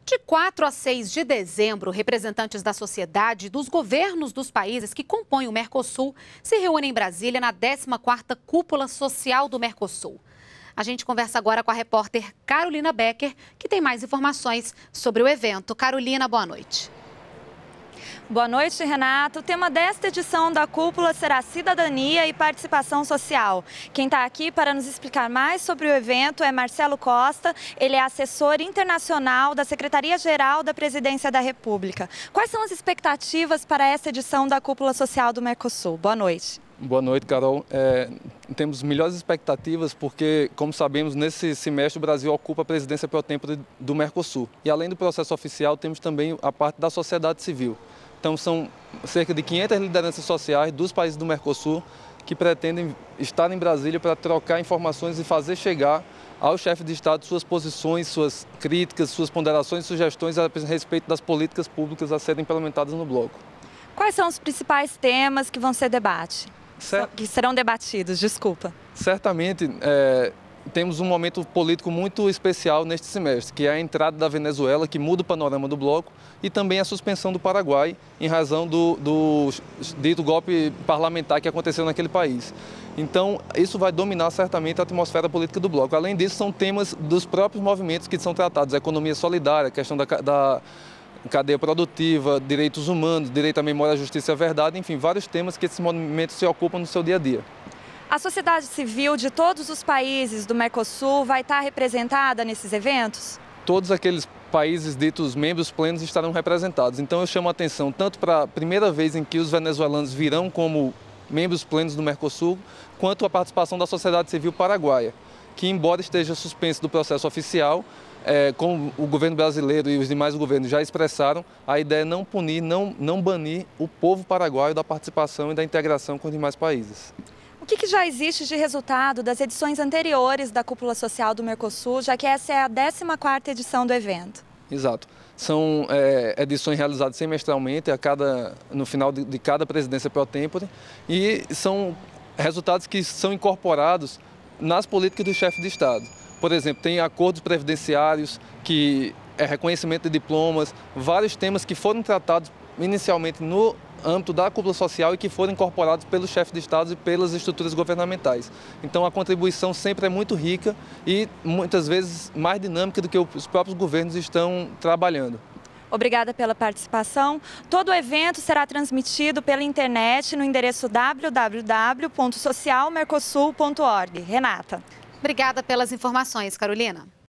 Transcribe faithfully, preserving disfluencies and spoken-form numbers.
De quatro a seis de dezembro, representantes da sociedade e dos governos dos países que compõem o Mercosul se reúnem em Brasília na décima quarta Cúpula Social do Mercosul. A gente conversa agora com a repórter Carolina Becker, que tem mais informações sobre o evento. Carolina, boa noite. Boa noite, Renato. O tema desta edição da Cúpula será Cidadania e Participação Social. Quem está aqui para nos explicar mais sobre o evento é Marcelo Costa. Ele é assessor internacional da Secretaria-Geral da Presidência da República. Quais são as expectativas para essa edição da Cúpula Social do Mercosul? Boa noite. Boa noite, Carol. É, temos melhores expectativas porque, como sabemos, nesse semestre o Brasil ocupa a presidência pelo tempo do Mercosul. E além do processo oficial, temos também a parte da sociedade civil. Então, são cerca de quinhentas lideranças sociais dos países do Mercosul que pretendem estar em Brasília para trocar informações e fazer chegar ao chefe de Estado suas posições, suas críticas, suas ponderações e sugestões a respeito das políticas públicas a serem implementadas no bloco. Quais são os principais temas que vão ser debate? Certo. Que serão debatidos, desculpa. Certamente, é, temos um momento político muito especial neste semestre, que é a entrada da Venezuela, que muda o panorama do bloco, e também a suspensão do Paraguai, em razão do, do dito golpe parlamentar que aconteceu naquele país. Então, isso vai dominar certamente a atmosfera política do bloco. Além disso, são temas dos próprios movimentos que são tratados, a economia solidária, a questão da, da cadeia produtiva, direitos humanos, direito à memória, à justiça e à verdade, enfim, vários temas que esses movimentos se ocupam no seu dia a dia. A sociedade civil de todos os países do Mercosul vai estar representada nesses eventos? Todos aqueles países ditos membros plenos estarão representados. Então eu chamo a atenção tanto para a primeira vez em que os venezuelanos virão como membros plenos do Mercosul, quanto a participação da sociedade civil paraguaia, que embora esteja suspenso do processo oficial, é, como o governo brasileiro e os demais governos já expressaram, a ideia é não punir, não, não banir o povo paraguaio da participação e da integração com os demais países. O que, que já existe de resultado das edições anteriores da Cúpula Social do Mercosul, já que essa é a décima quarta edição do evento? Exato. São é, edições realizadas semestralmente, a cada, no final de, de cada presidência pro tempore, e são resultados que são incorporados nas políticas do chefe de Estado. Por exemplo, tem acordos previdenciários, que é reconhecimento de diplomas, vários temas que foram tratados inicialmente no âmbito da cúpula social e que foram incorporados pelos chefes de Estado e pelas estruturas governamentais. Então a contribuição sempre é muito rica e muitas vezes mais dinâmica do que os próprios governos estão trabalhando. Obrigada pela participação. Todo o evento será transmitido pela internet no endereço w w w ponto social mercosul ponto org. Renata. Obrigada pelas informações, Carolina.